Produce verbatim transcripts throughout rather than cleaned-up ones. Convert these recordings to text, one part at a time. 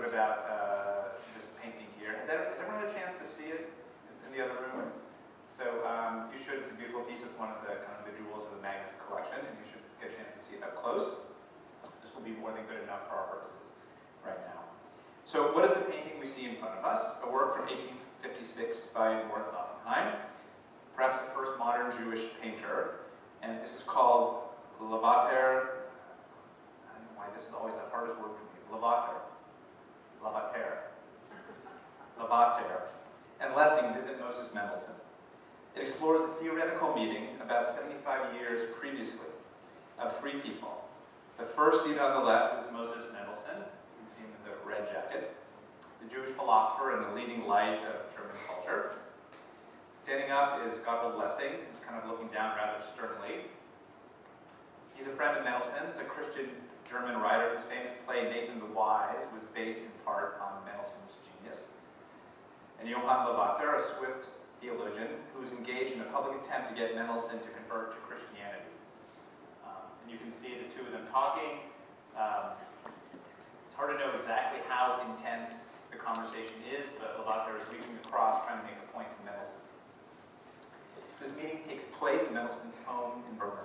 bit about uh, this painting here. Has, that, has everyone had a chance to see it in the other room? So um, you should. It's a beautiful piece. It's one of the kind of the jewels of the Magnes collection, and you should get a chance to see it up close. This will be more than good enough for our purposes right now. So what is the painting we see in front of us? A work from eighteen fifty-six by Moritz Oppenheim, perhaps the first modern Jewish painter. And this is called Lavater. I don't know why this is always the hardest word for me. Lavater. Lavater. Lavater. And Lessing visit Moses Mendelssohn. It explores the theoretical meeting about seventy-five years previously of three people. The first seated on the left is Moses Mendelssohn. You can see him in the red jacket. The Jewish philosopher and the leading light of German culture. Standing up is Gotthold Lessing, who's kind of looking down rather sternly. He's a friend of Mendelssohn's, a Christian German writer whose famous play Nathan the Wise was based in part on Mendelssohn's genius. And Johann Lavater, a Swiss theologian who was engaged in a public attempt to get Mendelssohn to convert to Christianity. Um, and you can see the two of them talking. Um, it's hard to know exactly how intense the conversation is, but Lavater is reaching across trying to make a point to Mendelssohn. This meeting takes place in Mendelssohn's home in Berlin.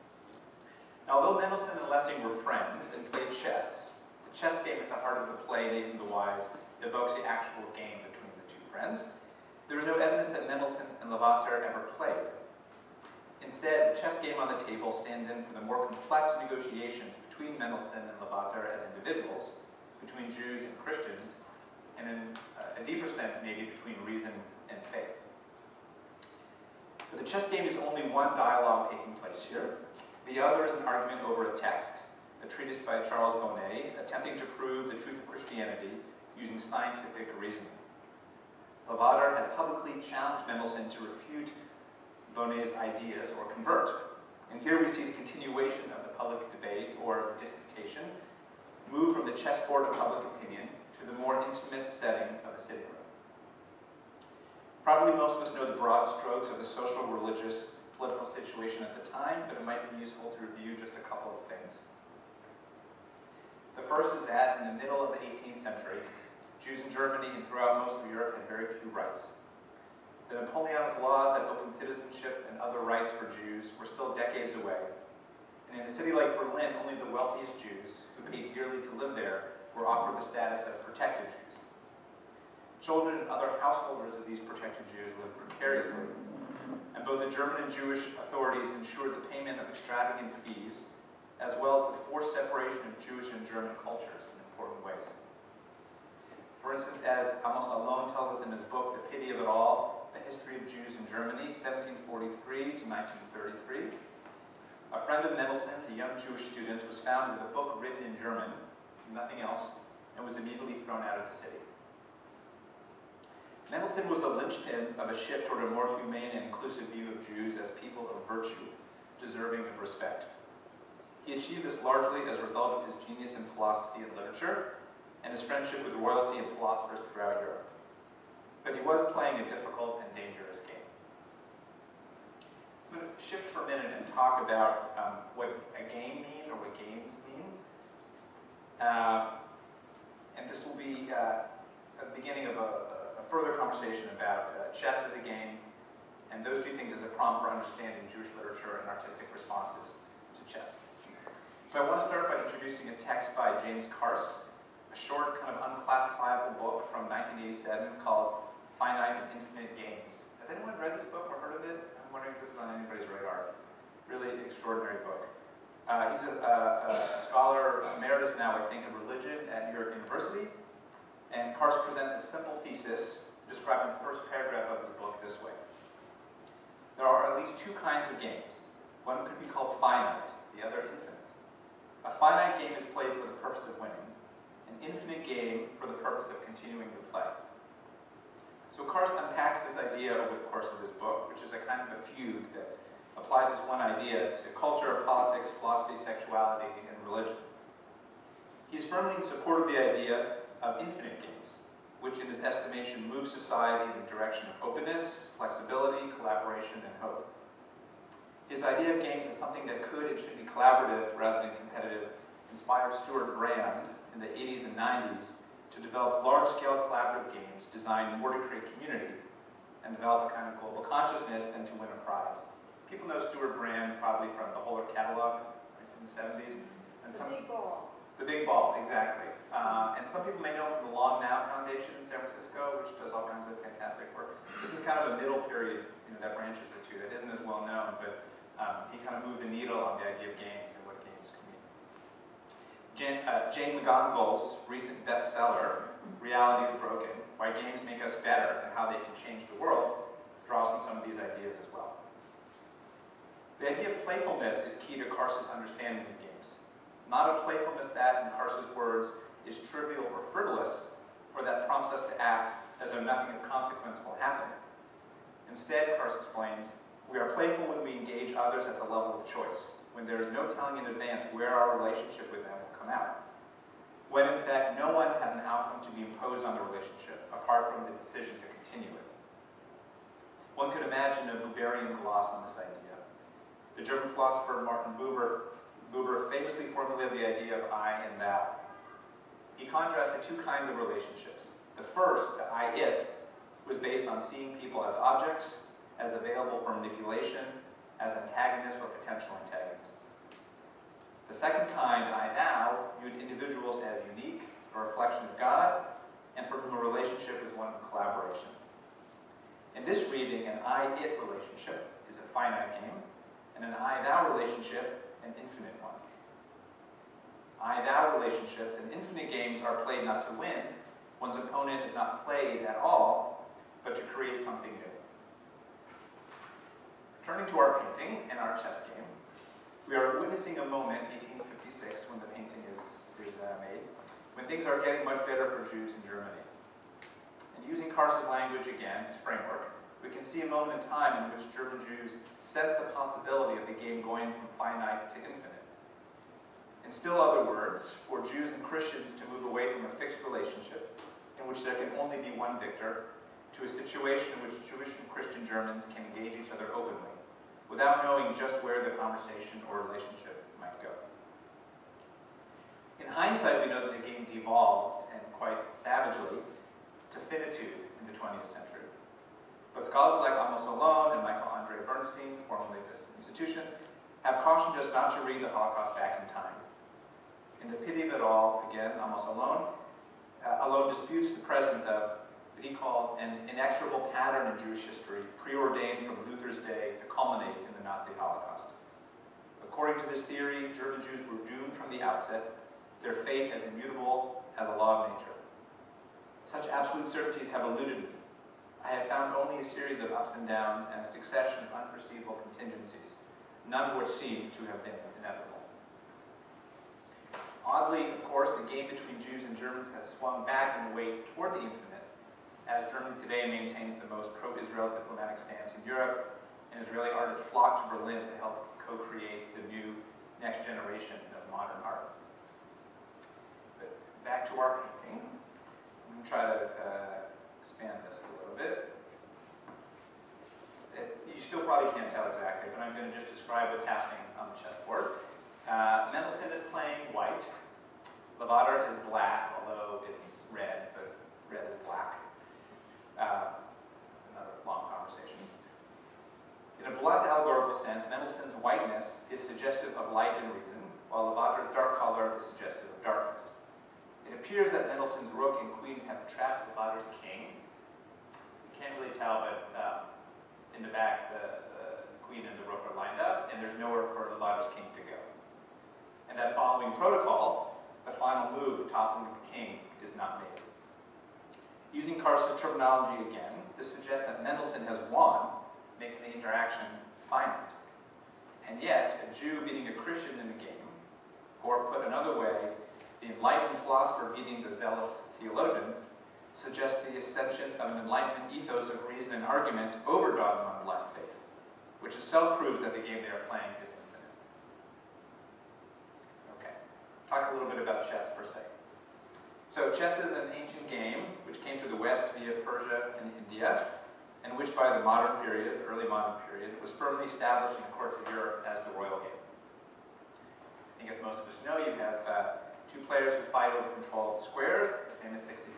Now, although Mendelssohn and Lessing were friends and played chess, the chess game at the heart of the play, Nathan the Wise, evokes the actual game between the two friends. There is no evidence that Mendelssohn and Lavater ever played. Instead, the chess game on the table stands in for the more complex negotiations between Mendelssohn and Lavater as individuals, between Jews and Christians, and in a deeper sense, maybe between reason and faith. But the chess game is only one dialogue taking place here. The other is an argument over a text, a treatise by Charles Bonnet, attempting to prove the truth of Christianity using scientific reasoning. Lavater had publicly challenged Mendelssohn to refute Bonnet's ideas or convert. And here we see the continuation of the public debate or disputation, move from the chessboard of public opinion to the more intimate setting of a sitting room. Probably most of us know the broad strokes of the social, religious, political situation at the time, but it might be useful to review just a couple of things. The first is that in the middle of the eighteenth century, Jews in Germany and throughout most of Europe had very few rights. The Napoleonic laws that opened citizenship and other rights for Jews were still decades away. And in a city like Berlin, only the wealthiest Jews, who paid dearly to live there, were offered the status of protected Jews. Children and other householders of these protected Jews lived precariously. And both the German and Jewish authorities ensured the payment of extravagant fees, as well as the forced separation of Jewish and German cultures in important ways. For instance, as Amos Alon tells us in his book, The Pity of It All, A History of Jews in Germany, seventeen forty-three to nineteen thirty-three, a friend of Mendelssohn's, a young Jewish student, was found with a book written in German, nothing else, and was immediately thrown out of the city. Mendelssohn was the linchpin of a shift toward a more humane and inclusive view of Jews as people of virtue, deserving of respect. He achieved this largely as a result of his genius in philosophy and literature, and his friendship with royalty and philosophers throughout Europe. But he was playing a difficult and dangerous game. I'm going to shift for a minute and talk about um, what a game means or what games mean. Uh, and this will be uh, at the beginning of a, a further conversation about uh, chess as a game, and those two things as a prompt for understanding Jewish literature and artistic responses to chess. So I want to start by introducing a text by James Carse, a short, kind of unclassifiable book from nineteen eighty-seven called Finite and Infinite Games. Has anyone read this book or heard of it? I'm wondering if this is on anybody's radar. Really extraordinary book. Uh, he's a, a, a scholar emeritus now, I think, of religion at New York University. And Carse presents a simple thesis describing the first paragraph of his book this way. There are at least two kinds of games. One could be called finite, the other infinite. A finite game is played for the purpose of winning. An infinite game for the purpose of continuing to play. So Carse unpacks this idea over the course of his book, which is a kind of a fugue that applies this one idea to culture, politics, philosophy, sexuality, and religion. He's firmly in support of the idea of infinite games, which in his estimation moves society in the direction of openness, flexibility, collaboration, and hope. His idea of games as something that could and should be collaborative rather than competitive inspired Stuart Brand in the eighties and nineties to to develop large-scale collaborative games designed more to create community and develop a kind of global consciousness than to win a prize. People know Stuart Brand probably from the Holler catalog, right, from the seventies. And The some, big ball. The big ball, exactly. Uh, and some people may know from the Long Now Foundation in San Francisco, which does all kinds of fantastic work. This is kind of a middle period, you know, that branches the two, that isn't as well known, but um, he kind of moved the needle on the idea of games and what games can mean. Jane, uh, Jane McGonigal's recent bestseller, Reality is Broken, Why Games Make Us Better and How They Can Change the World, draws on some of these ideas as well. The idea of playfulness is key to Kars's understanding of games. Not a playfulness that, in Kars's words, is trivial or frivolous, or that prompts us to act as though nothing of consequence will happen. Instead, Kars explains, we are playful when we engage others at the level of choice, when there is no telling in advance where our relationship with them will come out. When, in fact, no one has an outcome to be imposed on the relationship, apart from the decision to continue it. One could imagine a Buberian gloss on this idea. The German philosopher Martin Buber, Buber famously formulated the idea of I and thou. He contrasted two kinds of relationships. The first, the I-it, was based on seeing people as objects, as available for manipulation, as antagonists or potential antagonists. The second kind, I-thou, viewed individuals as unique, a reflection of God, and for whom a relationship is one of collaboration. In this reading, an I-it relationship is a finite game, and an I-thou relationship, an infinite one. I-thou relationships and infinite games are played not to win. One's opponent is not played at all, but to create something new. Turning to our painting and our chess game, we are witnessing a moment, eighteen fifty-six, when the painting is, is uh, made, when things are getting much better for Jews in Germany. And using Kars's language again, his framework, we can see a moment in time in which German Jews sense the possibility of the game going from finite to infinite. In still other words, for Jews and Christians to move away from a fixed relationship in which there can only be one victor, to a situation in which Jewish and Christian Germans can engage each other openly, without knowing just where the conversation or relationship might go. In hindsight, we know that the game devolved, and quite savagely, to finitude in the twentieth century. But scholars like Amos Alon and Michael Andre Bernstein, formerly of this institution, have cautioned us not to read the Holocaust back in time. In The Pity of It All, again, Amos Alon, uh, Alon disputes the presence of what he calls an inexorable pattern in Jewish history, preordained from Luther's day to culminate in the Nazi Holocaust. According to this theory, German Jews were doomed from the outset, their fate as immutable as a law of nature. Such absolute certainties have eluded me. I have found only a series of ups and downs and a succession of unforeseeable contingencies, none of which seem to have been inevitable. Oddly, of course, the game between Jews and Germans has swung back in weight toward the infinite, as Germany today maintains the most pro-Israel diplomatic stance in Europe, and Israeli artists flock to Berlin to help co-create the new next generation of modern art. But back to our painting. I'm going to try to uh, expand this a little bit. It, you still probably can't tell exactly, but I'm going to just describe what's happening on the chessboard. Uh, Mendelssohn is playing white. Lavater is black, although it's red, but red is black. Uh, that's another long conversation. In a blunt allegorical sense, Mendelssohn's whiteness is suggestive of light and reason, while Lavater's dark color is suggestive of darkness. It appears that Mendelssohn's rook and queen have trapped Lavater's king. You can't really tell, but uh, in the back, the, the queen and the rook are lined up, and there's nowhere for Lavater's king to go. And that following protocol, the final move, toppling the king, is not made. Using Kars's terminology again, this suggests that Mendelssohn has won, making the interaction finite. And yet, a Jew beating a Christian in the game, or put another way, the enlightened philosopher beating the zealous theologian, suggests the ascension of an enlightenment ethos of reason and argument over dogma and blind faith, which itself proves that the game they are playing is infinite. Okay, talk a little bit about chess per se. So chess is an ancient game which came to the West via Persia and India, and which by the modern period, the early modern period, was firmly established in the courts of Europe as the royal game. I think as most of us know, you have uh, two players who fight over control of the squares, the famous sixty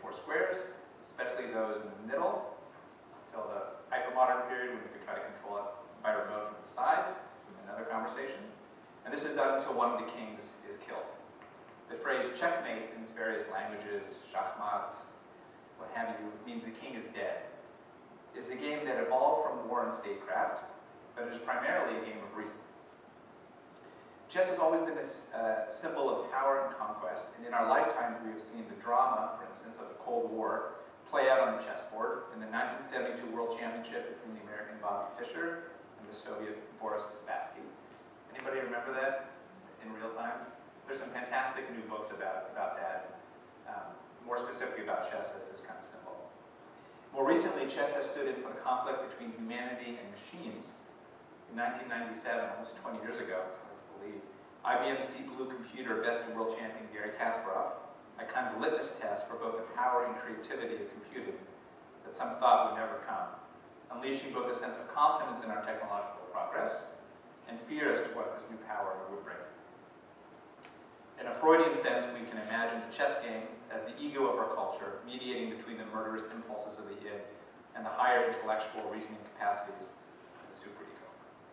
until one of the kings is killed. The phrase checkmate in its various languages, shachmat, what have you, means the king is dead. It's a game that evolved from war and statecraft, but it is primarily a game of reason. Chess has always been a uh, symbol of power and conquest, and in our lifetimes we have seen the drama, for instance, of the Cold War play out on the chessboard in the nineteen seventy-two World Championship between the American Bobby Fischer and the Soviet Boris Spassky. Anybody remember that in real time? There's some fantastic new books about, about that, um, more specifically about chess as this kind of symbol. More recently, chess has stood in for the conflict between humanity and machines. In nineteen ninety-seven, almost twenty years ago, it's hard to believe, I B M's Deep Blue computer bested world champion Garry Kasparov, a kind of litmus test for both the power and creativity of computing that some thought would never come, unleashing both a sense of confidence in our technological progress and fear as to what this new power would bring. In a Freudian sense, we can imagine the chess game as the ego of our culture, mediating between the murderous impulses of the id and the higher intellectual reasoning capacities of the superego.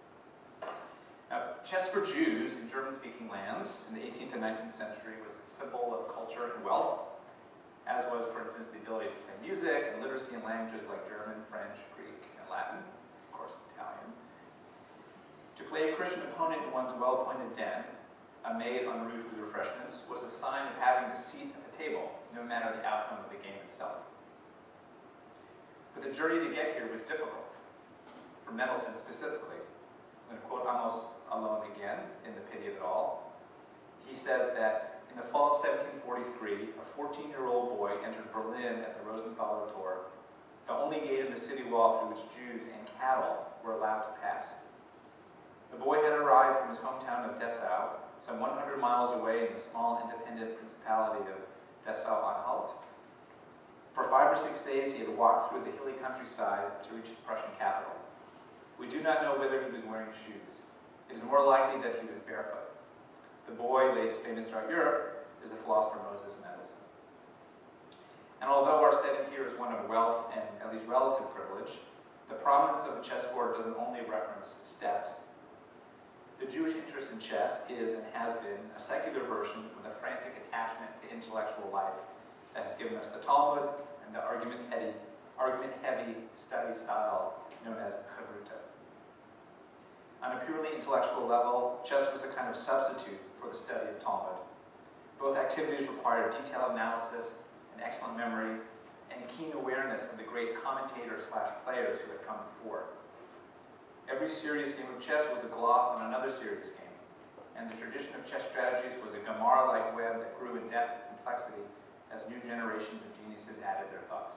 Now, chess for Jews in German-speaking lands in the eighteenth and nineteenth century was a symbol of culture and wealth, as was, for instance, the ability to play music and literacy in languages like German, French, Greek, and Latin, of course, Italian. To play a Christian opponent in one's well-appointed den, a maid en route with refreshments, was a sign of having a seat at the table, no matter the outcome of the game itself. But the journey to get here was difficult, for Mendelssohn specifically. I'm going to quote almost alone again in The Pity of It All. He says that in the fall of seventeen forty-three, a fourteen-year-old boy entered Berlin at the Rosenthaler Tor, the only gate in the city wall through which Jews and cattle were allowed to pass. The boy had arrived from his hometown of Dessau, some one hundred miles away in the small independent principality of Dessau-Anhalt. For five or six days he had walked through the hilly countryside to reach the Prussian capital. We do not know whether he was wearing shoes. It is more likely that he was barefoot. The boy, later famous throughout Europe, is the philosopher Moses Mendelssohn. And although our setting here is one of wealth and at least relative privilege, the prominence of the chessboard doesn't only reference steps. The Jewish interest in chess is and has been a secular version of the frantic attachment to intellectual life that has given us the Talmud and the argument-heavy argument-heavy study style known as chavruta. On a purely intellectual level, chess was a kind of substitute for the study of Talmud. Both activities required detailed analysis and excellent memory and keen awareness of the great commentators slash players who had come before. Every serious game of chess was a gloss on another serious game, and the tradition of chess strategies was a Gemara-like web that grew in depth and complexity as new generations of geniuses added their thoughts.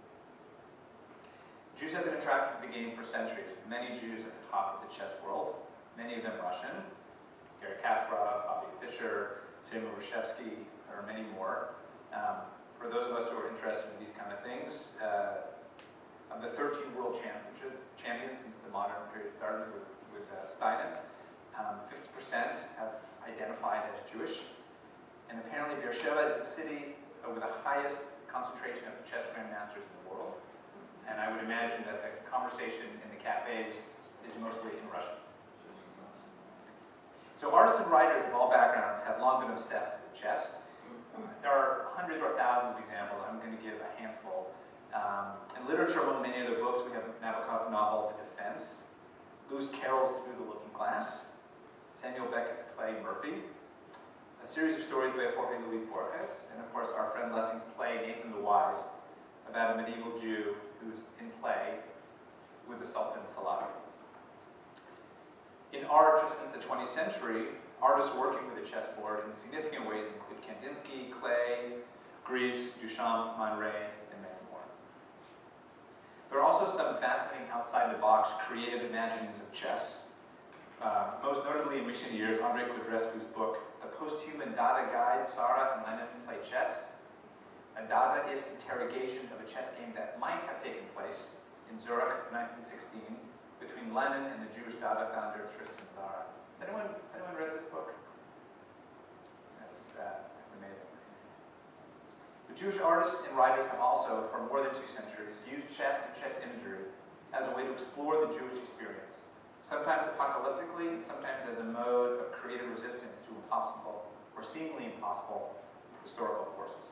Jews have been attracted to the game for centuries, with many Jews at the top of the chess world, many of them Russian, Garry Kasparov, Bobby Fischer, Tim Reshevsky, or many more. Um, for those of us who are interested in these kind of things, uh, of the thirteen world championship champions since the modern period started with, with uh, Steinitz, um, fifty percent have identified as Jewish. And apparently Beersheba is the city with the highest concentration of chess grandmasters in the world. And I would imagine that the conversation in the cafes is mostly in Russian. So artists and writers of all backgrounds have long been obsessed with chess. There are hundreds or thousands of examples. I'm going to give a handful. Um, in literature, among many of the books, we have Nabokov's novel, The Defense, Lewis Carroll's Through the Looking Glass, Samuel Beckett's play, Murphy, a series of stories by Jorge Luis Borges, and of course our friend Lessing's play, Nathan the Wise, about a medieval Jew who's in play with the Sultan Saladin. In art, just since the twentieth century, artists working with the chessboard in significant ways include Kandinsky, Klee, Gries, Duchamp, Man Ray, and many more. There are also some fascinating outside-the-box creative imaginings of chess. Uh, most notably in recent years, Andrei Codrescu's book, The Post-Human Dada Guide, Sarah and Lenin Play Chess, a Dadaist interrogation of a chess game that might have taken place in Zurich in nineteen sixteen between Lenin and the Jewish Dada founder Tristan Tzara. Has anyone, anyone read this book? That's, uh, that's amazing. The Jewish artists and writers have also, for more than two centuries, used chess and chess imagery as a way to explore the Jewish experience, sometimes apocalyptically and sometimes as a mode of creative resistance to to impossible, or seemingly impossible, historical forces.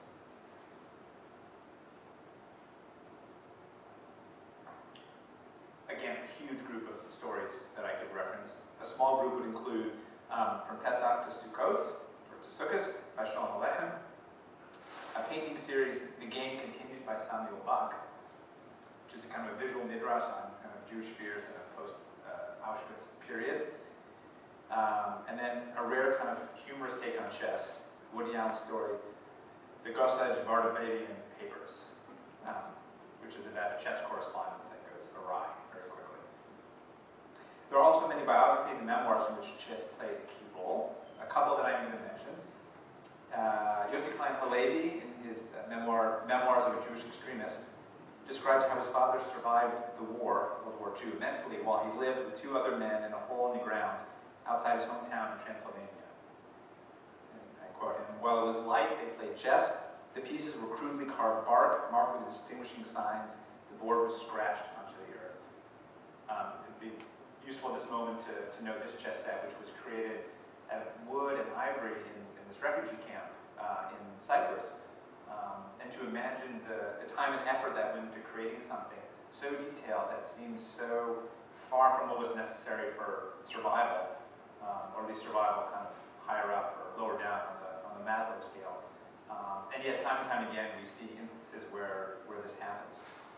Again, a huge group of stories that I could reference. A small group would include um, From Pesach to Sukkot, or to Sukkot, by Shalom Aleichem. A painting series, The Game Continues by Samuel Bach, which is a kind of a visual midrash on kind of Jewish fears in a post-Auschwitz uh, period. Um, and then a rare kind of humorous take on chess, Woody Allen story, The Gossage Vardavian Papers, um, which is about a chess correspondence that goes awry very quickly. There are also many biographies and memoirs in which chess plays a key role. A couple that I'm going to mention. Uh, Yossi Klein Halevi, in his uh, memoir, Memoirs of a Jewish Extremist, describes how his father survived the war, World War Two, mentally while he lived with two other men in a hole in the ground outside his hometown in Transylvania. And I quote him, "While it was light, they played chess. The pieces were crudely carved bark, marked with distinguishing signs. The board was scratched onto the earth." Um, it'd be useful at this moment to, to know this chess set, which was created out of wood and ivory in, in this refugee camp uh, in Cyprus. Um, and to imagine the, the time and effort that went into creating something so detailed that seems so far from what was necessary for survival, um, or at least survival kind of higher up or lower down on the, on the Maslow scale. Um, and yet time and time again we see instances where, where this happens.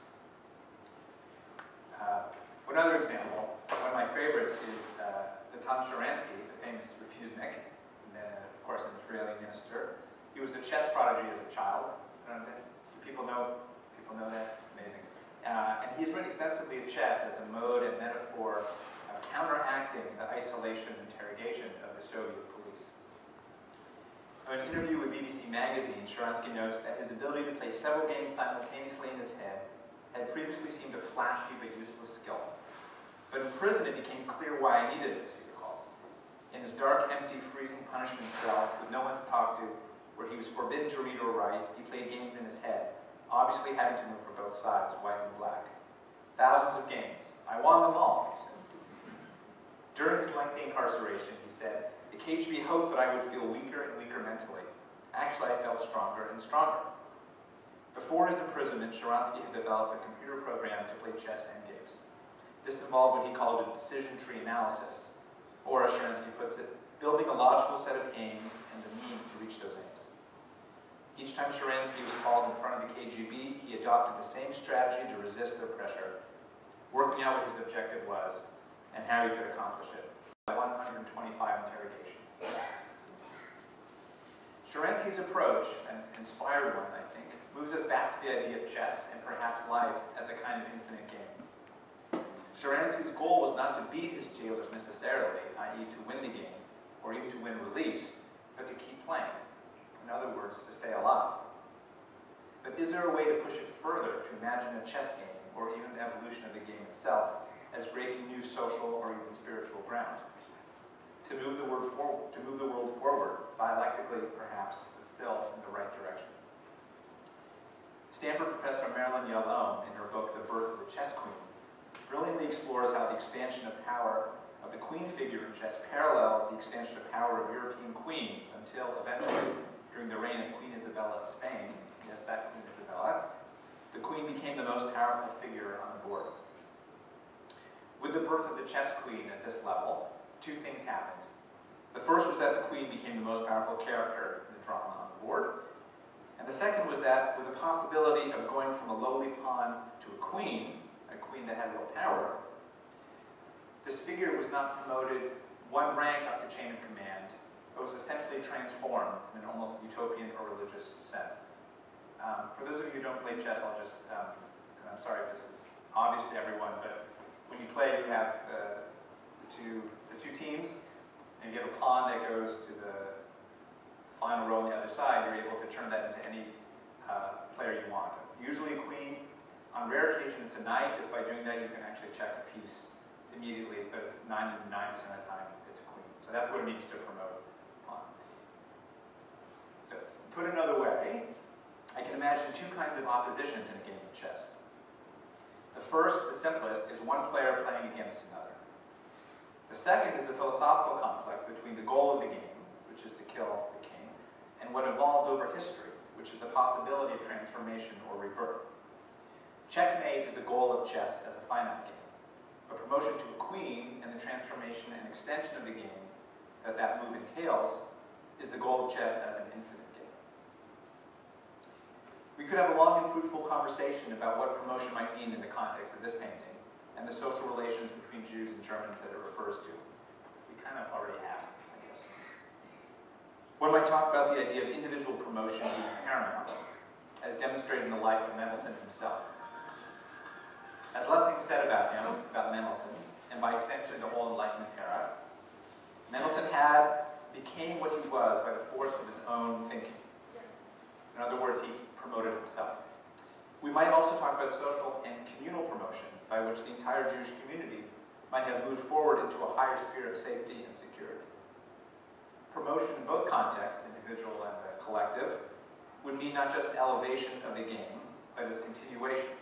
Uh, one other example, one of my favorites is uh, Natan Sharansky, the famous refusenik, and then, of course an Israeli minister. He was a chess prodigy as a child. Do people know, people know that? Amazing. Uh, and he's written extensively of chess as a mode and metaphor of counteracting the isolation and interrogation of the Soviet police. In an interview with B B C Magazine, Sharansky notes that his ability to play several games simultaneously in his head had previously seemed a flashy but useless skill. But in prison it became clear why I needed this, he recalls. In his dark, empty, freezing punishment cell with no one to talk to, where he was forbidden to read or write, he played games in his head, obviously having to move for both sides, white and black. Thousands of games. I won them all, he said. During his lengthy incarceration, he said, the K G B hoped that I would feel weaker and weaker mentally. Actually, I felt stronger and stronger. Before his imprisonment, Sharansky had developed a computer program to play chess and games. This involved what he called a decision tree analysis, or as Sharansky puts it, building a logical set of aims and the means to reach those aims. Each time Sharansky was called in front of the K G B, he adopted the same strategy to resist their pressure, working out what his objective was and how he could accomplish it. one hundred twenty-five interrogations. Sharansky's approach, an inspired one, I think, moves us back to the idea of chess and perhaps life as a kind of infinite game. Sharansky's goal was not to beat his jailers necessarily, that is to win the game, or even to win release, but to keep playing. In other words, to stay alive. But is there a way to push it further, to imagine a chess game, or even the evolution of the game itself, as breaking new social or even spiritual ground? To move the world forward, to move the world forward, dialectically perhaps, but still in the right direction. Stanford professor Marilyn Yalom, in her book The Birth of the Chess Queen, brilliantly explores how the expansion of power of the queen figure in chess paralleled the expansion of power of European queens until eventually, during the reign of Queen Isabella of Spain, yes, that Queen Isabella, the queen became the most powerful figure on the board. With the birth of the chess queen at this level, two things happened. The first was that the queen became the most powerful character in the drama on the board. And the second was that with the possibility of going from a lowly pawn to a queen, a queen that had real power, this figure was not promoted one rank up the chain of command, but was essentially transformed in an almost utopian or religious sense. Um, for those of you who don't play chess, I'll just, um, and I'm sorry if this is obvious to everyone, but when you play, you have uh, the, two, the two teams, and you have a pawn that goes to the final row on the other side. You're able to turn that into any uh, player you want. Usually a queen. On rare occasion, it's a knight. If by doing that, you can actually check a piece immediately, but it's ninety-nine percent of the time, it's a queen. So that's what it means to promote pawn. So, put another way, I can imagine two kinds of oppositions in a game of chess. The first, the simplest, is one player playing against another. The second is a philosophical conflict between the goal of the game, which kill the king, and what evolved over history, which is the possibility of transformation or rebirth. Checkmate is the goal of chess as a finite game, but promotion to a queen and the transformation and extension of the game that that move entails is the goal of chess as an infinite game. We could have a long and fruitful conversation about what promotion might mean in the context of this painting and the social relations between Jews and Germans that it refers to. We kind of already have, I guess. One might talk about the idea of individual promotion being paramount, as demonstrated in the life of Mendelssohn himself. As Lessing said about him, about Mendelssohn, and by extension the whole Enlightenment era, Mendelssohn had became what he was by the force of his own thinking. In other words, he promoted himself. We might also talk about social and communal promotion, by which the entire Jewish community might have moved forward into a higher sphere of safety and security. Promotion in both contexts, individual and the collective, would mean not just elevation of the game, but its continuation.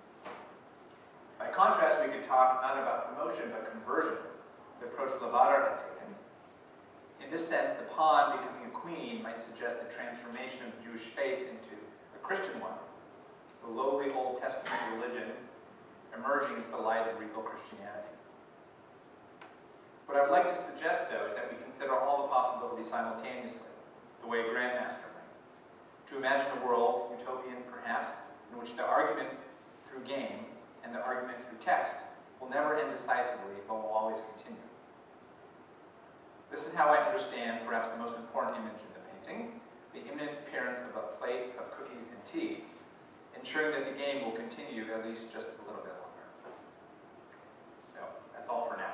By contrast, we could talk not about promotion, but conversion, the approach Lavater had taken. In this sense, the pawn becoming a queen might suggest the transformation of Jewish faith into a Christian one, the lowly Old Testament religion emerging into the light of regal Christianity. What I would like to suggest, though, is that we consider all the possibilities simultaneously, the way a grandmaster might. To imagine a world, utopian perhaps, in which the argument through game and the argument through text will never end decisively, but will always continue. This is how I understand perhaps the most important image in the painting, the imminent appearance of a plate of cookies and tea, ensuring that the game will continue at least just a little bit longer. So that's all for now.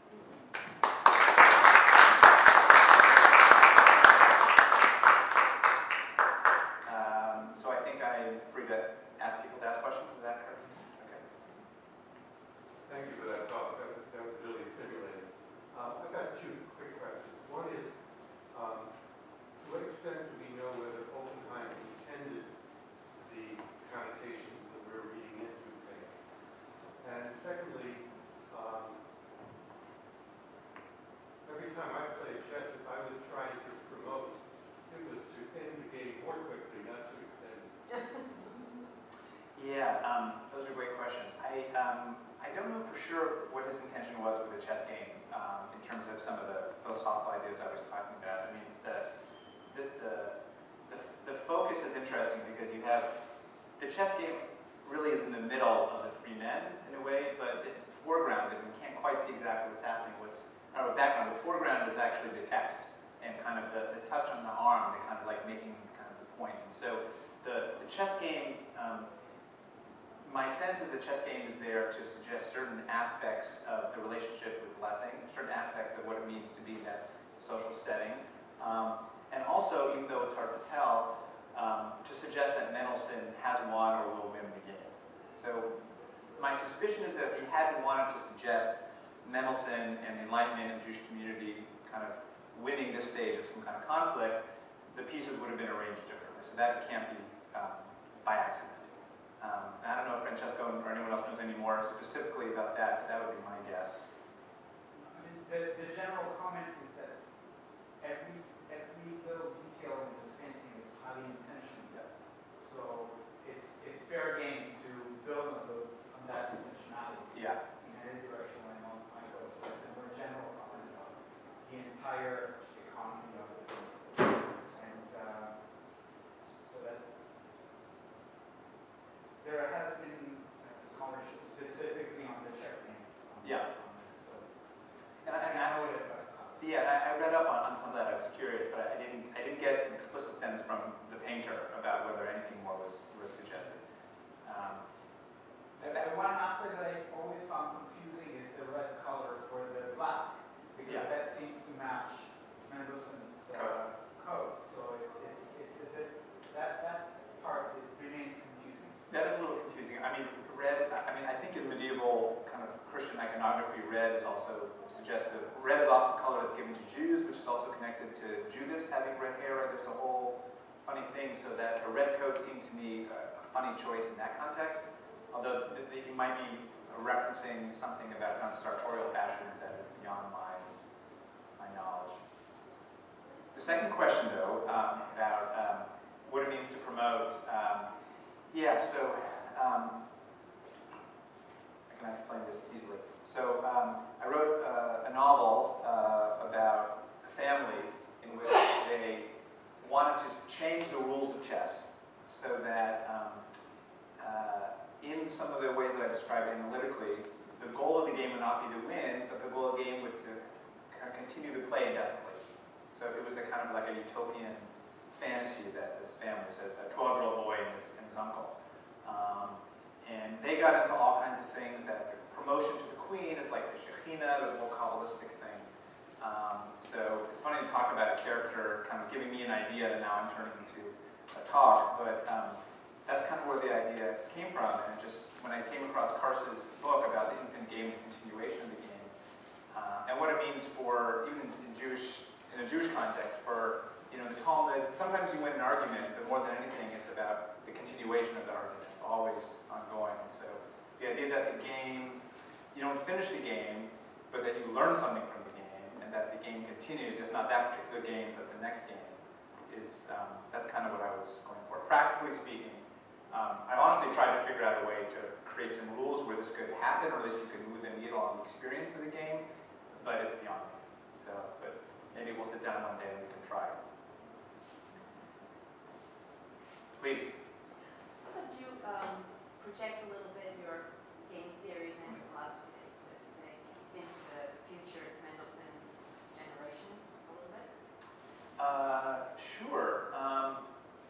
Um, so I think I'm free to ask people to ask questions. Is that correct? Okay. Thank you for that talk. That was, that was really stimulating. Um, I've got two quick questions. One is, um, to what extent do we know whether Oppenheim intended the connotations that we're reading into things? And secondly, um, every time I played chess, if I was trying to promote, it was to end the game more quickly, not to extend it. Yeah, um, those are great questions. I um, I don't know for sure what his intention was with the chess game um, in terms of some of the philosophical ideas I was talking about. I mean, the the, the the the focus is interesting because you have the chess game really is in the middle of the three men in a way, but it's foregrounded and you can't quite see exactly what's happening. What's or background, what's foregrounded is actually the text and kind of the, the touch on the arm, the kind of like making kind of the point. And so the the chess game. Um, My sense is the chess game is there to suggest certain aspects of the relationship with Lessing, certain aspects of what it means to be in that social setting. Um, and also, even though it's hard to tell, um, to suggest that Mendelssohn has won or will win the game. So my suspicion is that if he hadn't wanted to suggest Mendelssohn and the Enlightenment and Jewish community kind of winning this stage of some kind of conflict, the pieces would have been arranged differently. So that can't be um, by accident. Um, I don't know if Francesco or anyone else knows any more specifically about that, but that would be my guess. I mean, the, the general comment is that every every little detail in this painting is highly intentional. Yeah. So it's it's fair game to build on those on that intentionality. Yeah. In any direction I want I go. So it's a more general comment about the entire economy of the painting. And uh, so that there has been uh, scholarship specifically on the checkmates. On Yeah. On it, so And I, and I, know it, but it's not. yeah, I, I read up on, on some of that. I was curious, but I didn't I didn't get an explicit sense from the painter about whether anything more was was suggested. Um, The, the one aspect that I always found confusing is the red color for the black, because Yeah. that seems to match Mendelssohn's uh, code. So it's, it's it's a bit that that part it remains confusing. That is a little confusing. I mean, red, I mean, I think in medieval kind of Christian iconography, red is also suggestive. Red is often color that's given to Jews, which is also connected to Judas having red hair. Right? There's a whole funny thing, so that a red coat seemed to me a funny choice in that context. Although he might be referencing something about kind of sartorial passions that is beyond my, my knowledge. The second question, though, um, about um, what it means to promote, um, yeah, so um, I can explain this easily. So um, I wrote uh, a novel uh, about a family in which they wanted to change the rules of chess so that um, uh, in some of the ways that I described analytically, the goal of the game would not be to win, but the goal of the game would to kind of continue to play indefinitely. So it was a kind of like a utopian fantasy that this family, was a twelve-year-old boy and his, and his uncle. Um, and they got into all kinds of things that the promotion to the queen is like the Shekhinah, there's a whole Kabbalistic thing. Um, so it's funny to talk about a character kind of giving me an idea that now I'm turning into a talk, but um, that's kind of where the idea came from. And just when I came across Kars's book about the infant game and continuation of the game, uh, and what it means for, even in Jewish, in a Jewish context, for, you know, the Talmud, sometimes you win an argument, but more than anything, it's about the continuation of the argument. It's always ongoing. And so the idea that the game, you don't finish the game, but that you learn something from the game, and that the game continues, if not that particular game, but the next game, is, um, that's kind of what I was going for. Practically speaking, um, I honestly tried to figure out a way to create some rules where this could happen, or at least you could move the needle on the experience of the game, but it's beyond me. So, but maybe we'll sit down one day and we can try it. Please. Could you um, project a little bit your game theories and your philosophy, so to say, into the future Mendelssohn generations a little bit? Uh, sure. Um,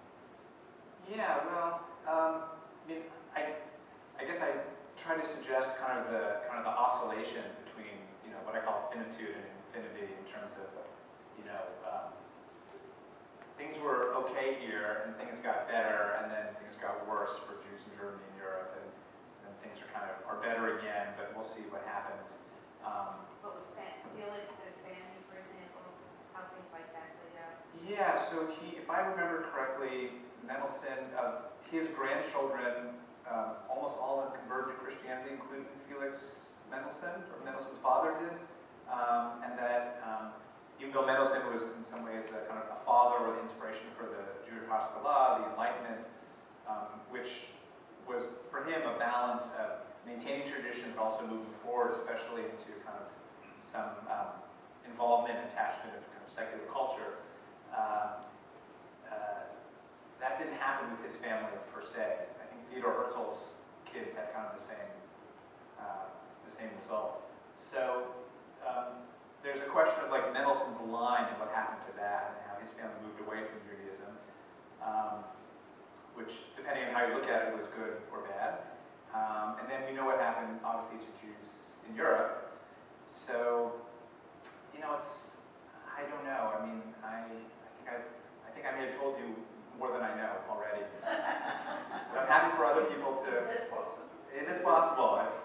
yeah, well, um, I mean, I, I guess I try to suggest kind of the kind of the oscillation between, you know, what I call finitude and infinity in terms of, you know, um, things were okay here and things got better, and then things got worse for Jews in Germany and Europe, and then things are kind of are better again, but we'll see what happens. Um, But with Fa- Felix and Fanny, for example, how things like that played out? Yeah, so he, if I remember correctly, Mendelssohn, uh, his grandchildren, um, almost all have converted to Christianity, including Felix Mendelssohn, or Mendelssohn's father did, um, and that um, even though Mendelssohn was in some ways a kind of a father or the inspiration for the Jewish Haskalah, the Enlightenment, um, which was for him a balance of maintaining tradition but also moving forward, especially into kind of some um, involvement and attachment of kind of secular culture. Uh, uh, that didn't happen with his family per se. I think Theodor Herzl's kids had kind of the same, uh, the same result. So um, there's a question of like Mendelssohn's line and what happened to that, and how his family moved away from Judaism, um, which, depending on how you look at it, was good or bad. Um, and then we know what happened, obviously, to Jews in Europe. So, you know, it's, I don't know. I mean, I, I think I, I think I may have told you more than I know already. But I'm happy for other people to. Is that possible? It is possible. It's,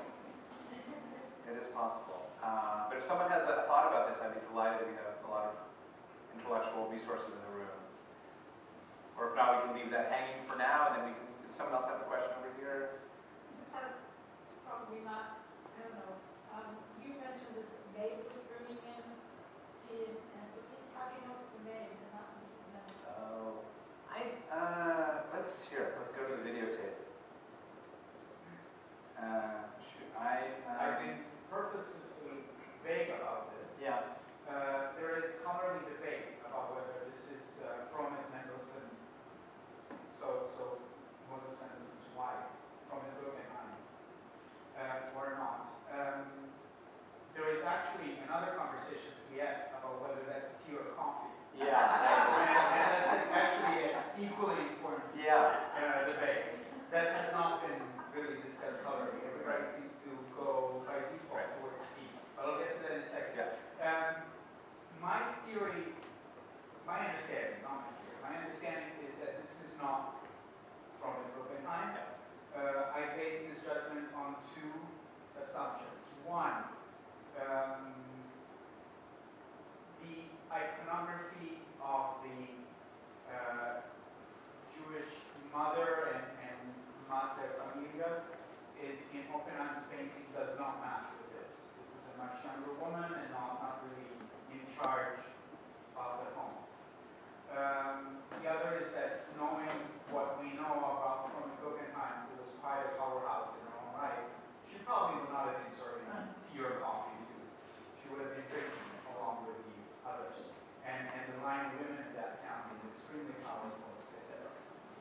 it is possible. Uh, but if someone has a thought about this, I'd be delighted. We have a lot of intellectual resources in the room. Or if not, we can leave that hanging for now, and then we can. Does someone else have a question over here? This has probably not, I don't know. Um, you mentioned that the maid was bringing in tea and cookies. How do you know it's the maid and not Missus Mendelssohn? Oh, I, uh, let's, here, let's go to the videotape. Uh, shoot, I, uh, I've been purposefully vague about this. yeah. Uh, there is scholarly debate about whether this is uh, from Mendelssohn's, so, so Moses Mendelssohn's wife, from Oppenheim, uh, or not. Um, there is actually another conversation to be had about whether that's tea or coffee. Yeah. and, and that's actually an equally important Yeah. uh, debate that has not been really discussed thoroughly. Everybody seems to go by default Right. towards tea, but I'll get to that in a second. Yeah. Um, my theory, my understanding, not my theory, my understanding is that this is not from Oppenheim. Uh, I base this judgment on two assumptions. One, um, the iconography of the uh, Jewish mother and, and mater familia in, in Oppenheim's painting does not match with this. This is a much younger woman and not, not really in charge of the home. Um, the other is that knowing what we know about Francisco Oppenheim, who was quite a powerhouse in her own right, she probably would not have been serving tea or coffee too. She would have been drinking along with the others. And, and the line of women in that town is extremely powerful, et cetera.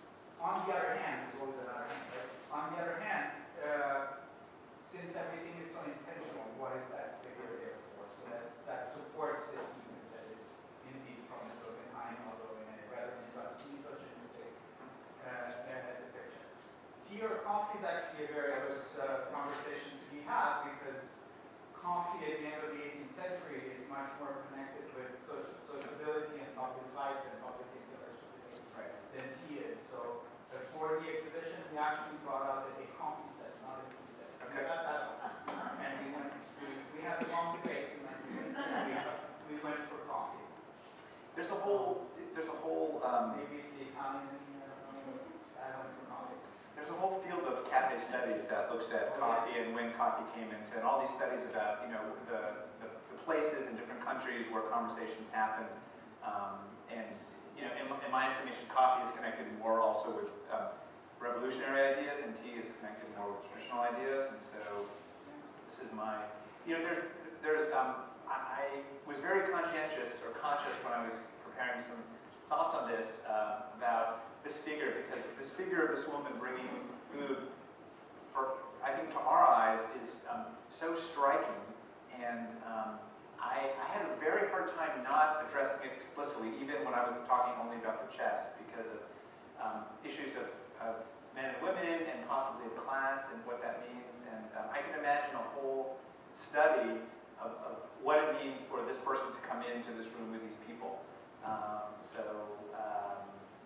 On the other hand, there's always another hand, right? On the other hand, uh, since everything is so intentional, what is that figure there for? So that's, that supports the thesis that is indeed from the Oppenheim, although in a rather misogynistic uh, uh, depiction. Tea or coffee is actually a very good uh, conversation to be had because coffee at the end of the eighteenth century is much more connected with social, sociability and public life and public intellectual debate Right. than tea is. So uh, for the exhibition, we actually brought out a coffee set, not a tea set. Okay. We got that out. And we went, we, we had a long debate, and we, we went for coffee. There's a whole, there's a whole, um, Maybe it's the Italian in me, I don't know. I went for coffee. there's a whole field of cafe studies that looks at Oh, coffee yes. and when coffee came into, and all these studies about, you know, the, the, the places in different countries where conversations happen. Um, and, you know, in, in my estimation, coffee is connected more also with um, revolutionary ideas, and tea is connected more with traditional ideas. And so, this is my, you know, there's, there's, um, I, I was very conscientious or conscious when I was preparing some thoughts on this uh, about this figure, because this figure of this woman bringing food, for I think to our eyes, is um, so striking, and um, I, I had a very hard time not addressing it explicitly, even when I was talking only about the chest, because of um, issues of, of men and women, and possibly of class, and what that means. And um, I can imagine a whole study of, of what it means for this person to come into this room with these people. Um, so um,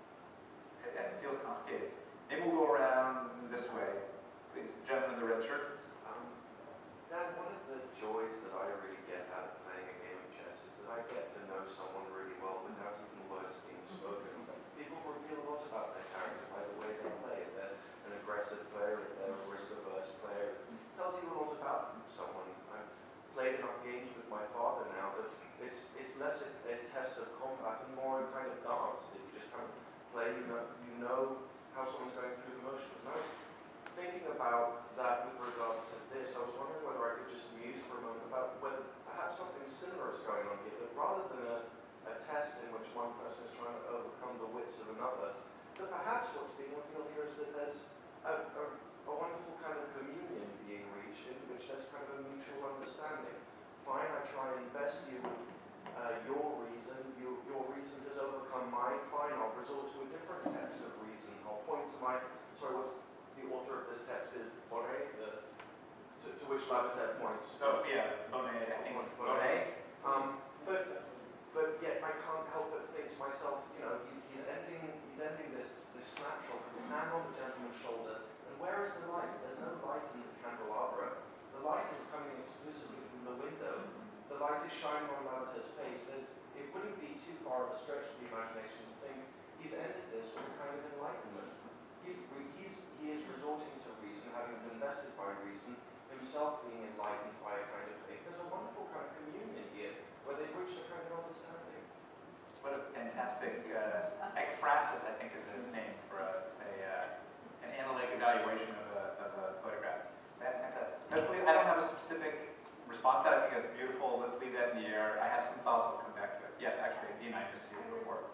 it, it feels complicated. Maybe we'll go around this way. Please, the gentleman in the red shirt. Um, Dan, one of the joys that I really get out of playing a game of chess is that I get to know someone really well without even words being spoken. People reveal a lot about their character by the way they play. If they're an aggressive player, if they're a risk-averse player, it tells you a lot about someone. I've played enough games with my father now that it's it's less a, a test of combat and more a kind of dance that you just kind of play. You know, you know how someone's going through the motions. And I was thinking about that with regard to this. I was wondering whether I could just muse for a moment about whether perhaps something similar is going on here, that rather than a, a test in which one person is trying to overcome the wits of another, that perhaps what's being revealed here is that there's a, a, a wonderful kind of communion being reached in which there's kind of a mutual understanding. Fine, I try and invest you with uh, your reason, you, your reason has overcome mine. Fine, I'll resort to a different text of reason. I'll point to my, sorry, what's the author of this text is Bonnet, the, to, to which Lavater points. Oh, yeah, Bonnet, I think. Bonnet. Um, but but yet I can't help but think to myself, you know, he's he's ending he's ending this this snapshot with his hand on the gentleman's shoulder, and where is the light? There's no light in the candelabra. The light is coming exclusively from the window. The light is shining on Lavater's face. There's, it wouldn't be too far of a stretch of the imagination to think he's ended this with a kind of enlightenment. He's, he's, he is resorting to reason, having been invested by reason, himself being enlightened by a kind of faith. There's a wonderful kind of communion here where they've reached a kind of understanding. What a fantastic, uh, ekphrasis, I think, is a name for a, a uh, an analytic evaluation of a, of a photograph. That's fantastic. Let's leave, I don't have a specific response to that. I think that's beautiful. Let's leave that in the air. I have some thoughts. We'll come back to it. Yes, actually, Dean, I just see your report.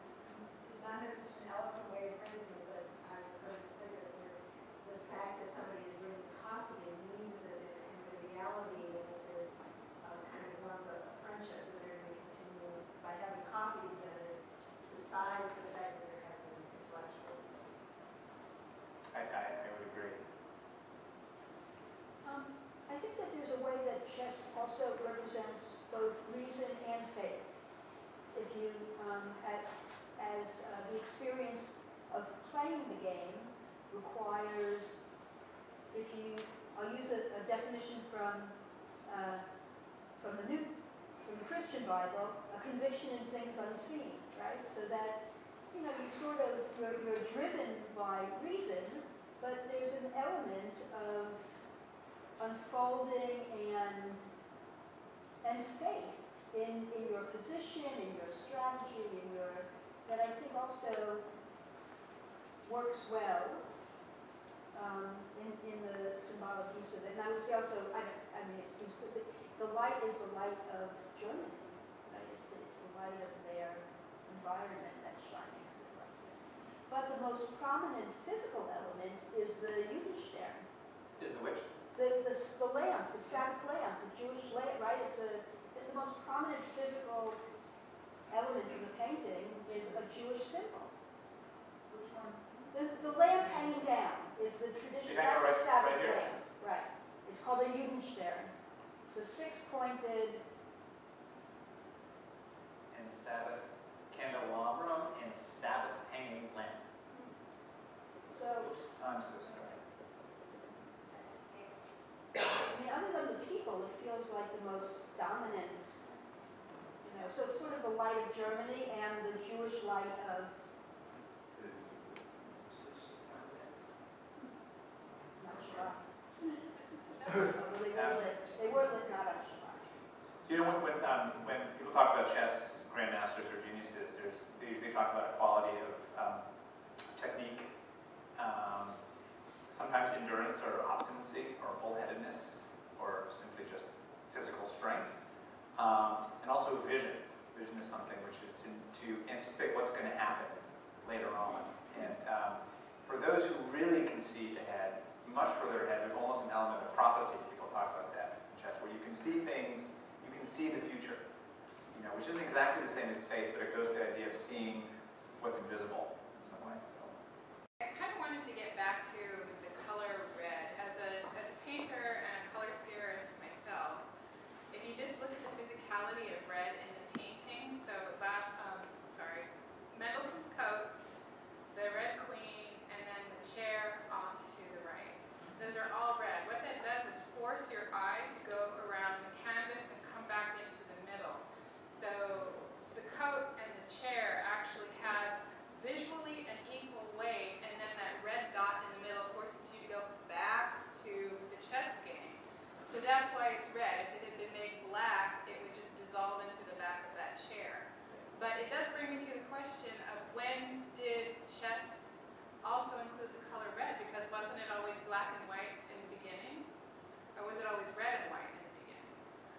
Not as such an eloquent way of phrasing it, but I was going to say that the, the fact that somebody is bringing coffee in means that there's a kind of a reality and that there's a kind of one of a friendship that they're going to continue by having coffee together, besides the fact that they're having this intellectual. I, I, I would agree. Um, I think that there's a way that chess also represents both reason and faith. If you, um, at, as uh, the experience of playing the game requires, if you, I'll use a, a definition from uh, from the new, from the Christian Bible, a conviction in things unseen, right? So that, you know, you sort of, you're, you're driven by reason, but there's an element of unfolding and and faith in, in your position, in your strategy, in your that I think also works well um, in, in the symbolic use of it. And I would say also, I, I mean, it seems good, that the light is the light of Germany, right? It's, it's the light of their environment that's shining through like this. But the most prominent physical element is the Judenstern. Is the which? The, the, the lamp, the Sabbath lamp, the Jewish lamp, right? It's a, the most prominent physical element in the painting is a Jewish symbol. Which one? The, the lamp hanging down is the tradition, Is that that's a right- Sabbath right here? lamp. Right. It's called a Judenstern. It's a six-pointed, And Sabbath candelabrum and Sabbath hanging lamp. so, Oops, I'm so sorry. I mean, other than the people, it feels like the most dominant, you know, so it's sort of the light of Germany and the Jewish light of, not Shabbat. Although they were lit, they were lit not on Shabbat. You know, when, when, um, when people talk about chess grandmasters or geniuses, there's, they usually talk about quality of um, technique, um, sometimes endurance or obstinacy or bullheadedness, or simply just physical strength, um, and also vision. Vision is something which is to, to anticipate what's going to happen later on. And um, for those who really can see ahead, much further ahead, there's almost an element of prophecy. People talk about that in chess, where you can see things, you can see the future, you know, which isn't exactly the same as faith, but it goes to the idea of seeing what's invisible in some way. So. I kind of wanted to get back to the color red. As a, as a painter and a color theorist myself, if you just look at the physicality of red in the painting, so that, um, sorry, Mendelssohn's coat, the red queen, and then the chair off to the right. Those are all red. What that does is force your eye to go around the canvas and come back into the middle. So the coat and the chair actually have visually an equal weight, and then that red dot in the middle forces you to go back to the chess game. So that's why it's red. If it had been made black, it would just dissolve into the back of that chair. But it does bring me to the question of when did chess also include the color red? Because wasn't it always black and white in the beginning? Or was it always red and white in the beginning?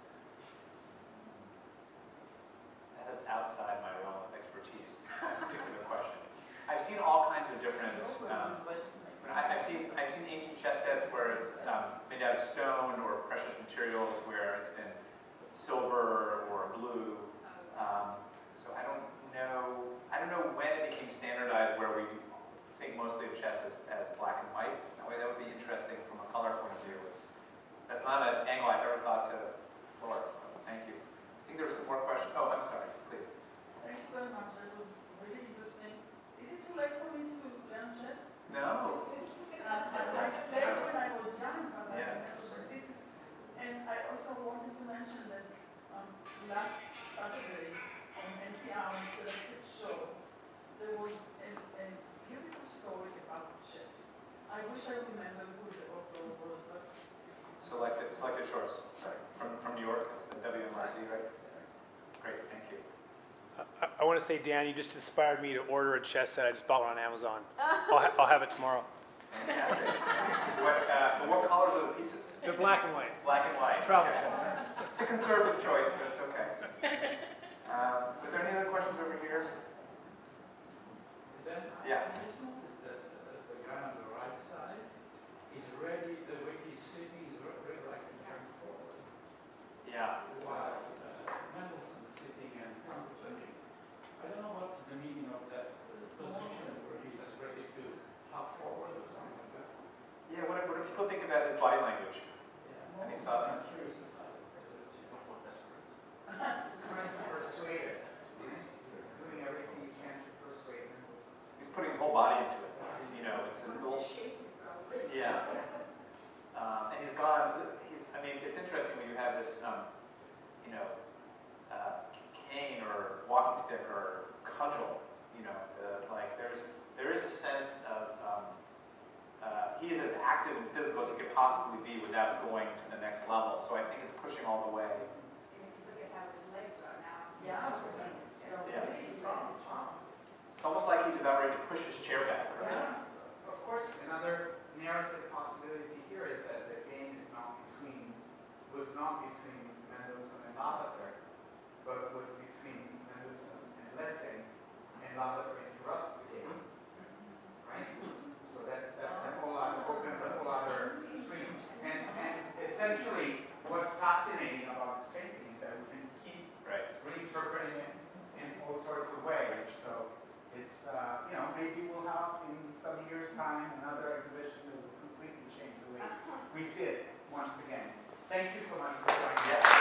That is outside my realm of expertise, that particular question. I've seen all kinds of different, um, I- I've seen I've seen ancient chess sets where it's um, made out of stone or precious materials, where it's been silver or blue. Um, so I don't know, I don't know when it became standardized where we think mostly of chess as, as black and white. That way that would be interesting from a color point of view. It's, that's not an angle I've ever thought to explore. Thank you. I think there were some more questions. Oh, I'm sorry, please. Thank you very much. That was really interesting. Is it too late for me to learn chess? No. Uh, I played when I was young, but I Yeah. never participated. And I also wanted to mention that um, last Saturday on N P R on selected shows, there was a, a beautiful story about chess. I wish I remembered who the author was, but Selected, selected shorts. From, from New York, it's the W M R C, right? Great, thank you. I, I want to say, Dan, you just inspired me to order a chess set. I just bought one on Amazon. I'll, ha I'll have it tomorrow. Fantastic. What, uh, what colors are the pieces? They're black and white. Black and white. It's a travel Okay. set. It's a conservative choice, but it's okay. Um, was there any other questions over here? Then Yeah. I just noticed that uh, the guy on the right side is ready, the way he's sitting is very like he turns forward. Yeah. While uh, Mendelssohn is sitting and concentrating. I don't know what's the meaning of that uh, position where he's ready to hop forward or something like that. Yeah, what, what do people think about his body language? Yeah, Any I'm thoughts? curious about it. He's trying to persuade it. He's doing everything he can to persuade Mendelssohn. He's putting his whole body into it. You know, it's his little. Yeah. Um, and he's gone. He's. I mean, it's interesting when you have this, um, you know, uh, cane or walking stick or cudgel. You know, uh, like there's there is a sense of. Um, uh, he is as active and physical as he could possibly be without going to the next level. So I think it's pushing all the way. And if you look at how his legs are now. Yeah. Yeah. So really strong, strong. It's almost like he's about ready to push his chair back, right? Yeah. Of course, another narrative possibility here is that the game is not between, was not between Mendelssohn and Lavater, but was between Mendelssohn and Lessing, and Lavater interrupts the game, right? So that, that's a whole lot, opens a whole other stream. And, and essentially, what's fascinating about this painting is that we can keep Right. reinterpreting it in all sorts of ways. So it's, uh, you know, maybe we'll have in some years' time another exhibition that will completely change the way we see it once again. Thank you so much for joining us. Yeah.